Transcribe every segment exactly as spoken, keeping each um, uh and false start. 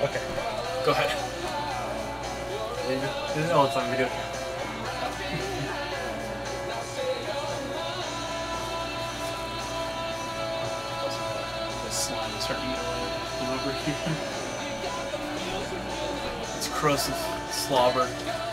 Okay. Go ahead. This is all it's on video. This slime is starting to get all over here. It's corrosive slobber.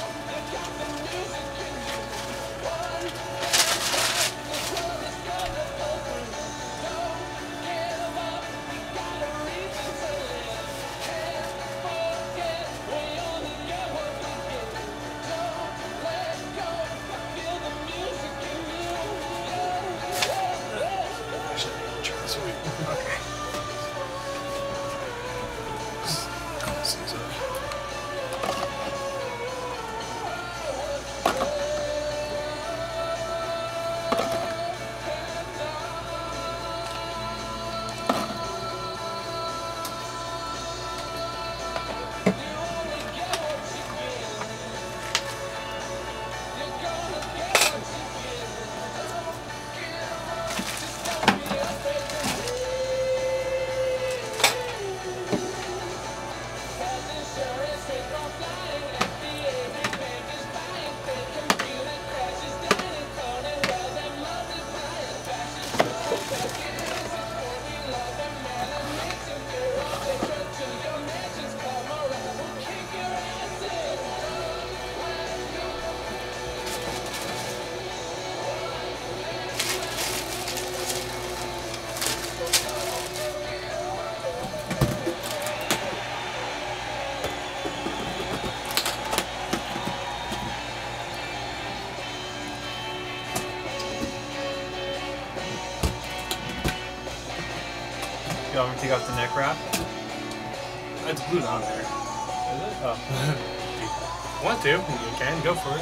You want me to take off the neck wrap? It's glued on there. Is it? Oh. If you want to, you can go for it.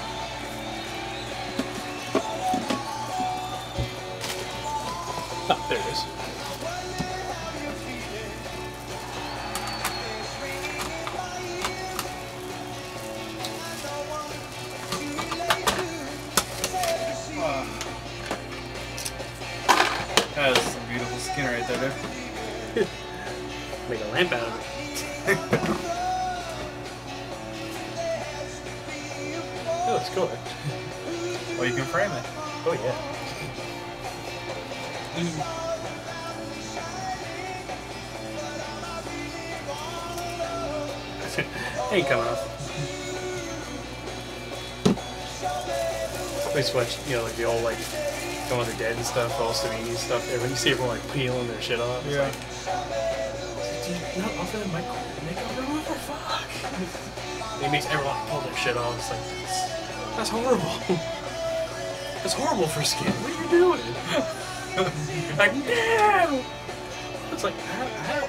Ah, there it is. That is some beautiful skin right there, dude. Make a lamp out of it. That looks cool. Well, you can frame it. Oh yeah. Ain't coming off. I just watch, you know, like the old like Dawn of the Dead and stuff, all Savini stuff. And when you see everyone like peeling their shit off, it's Yeah. like, dude, not offer them my makeup remover, fuck. It makes everyone pull their shit off. It's like, that's, that's horrible. That's horrible for skin. What are you doing? Like, no! It's like, how? How?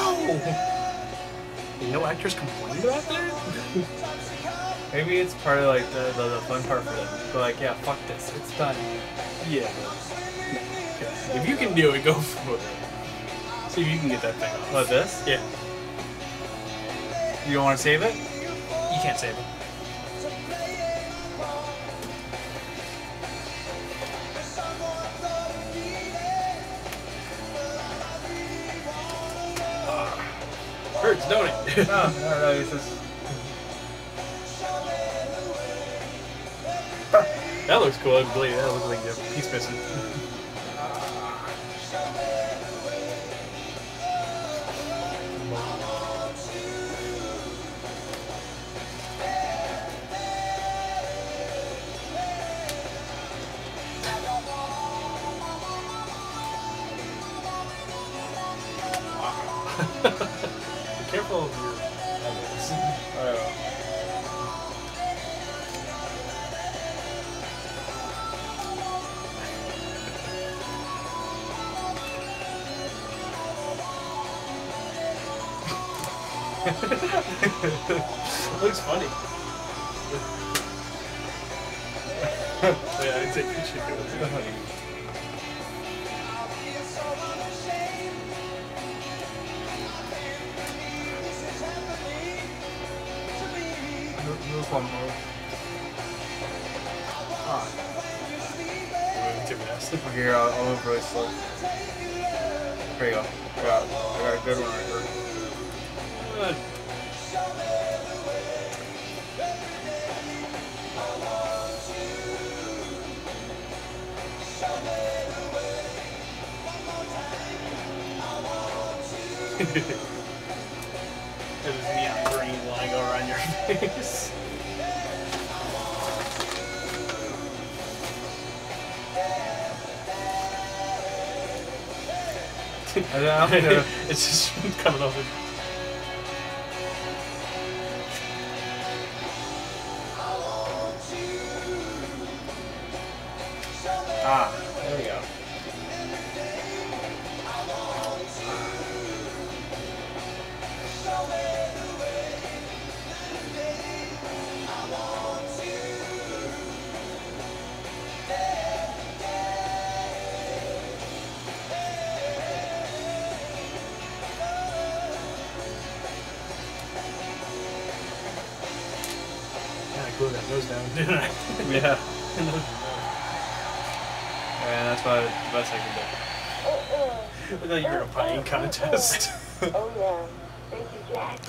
how? You know actors complain about that? Maybe it's part of like the, the, the fun part for them. But like, yeah, fuck this. It's done. Yeah. If you can do it, go for it. See if you can get that thing off. What, this? Yeah. You don't want to save it? You can't save it. Hurts, don't it? No, no, no, it's just... That looks cool. I believe that looks like a piece missing. Be careful of your eyelids. Oh. Looks funny. Yeah, I'd take a picture of it. Move one more. Ah. You're moving too fast. Okay, here, I'll, I'll move really slow. There you go. I got, I got a good one right here. Good. It was neon green line go around your face. I don't know. It's just coming over. Ah, there we go. I glued that nose down, didn't I? Yeah. And that's about the best I could do. Look like you're in a pieing contest. Oh yeah. Thank you, Jack.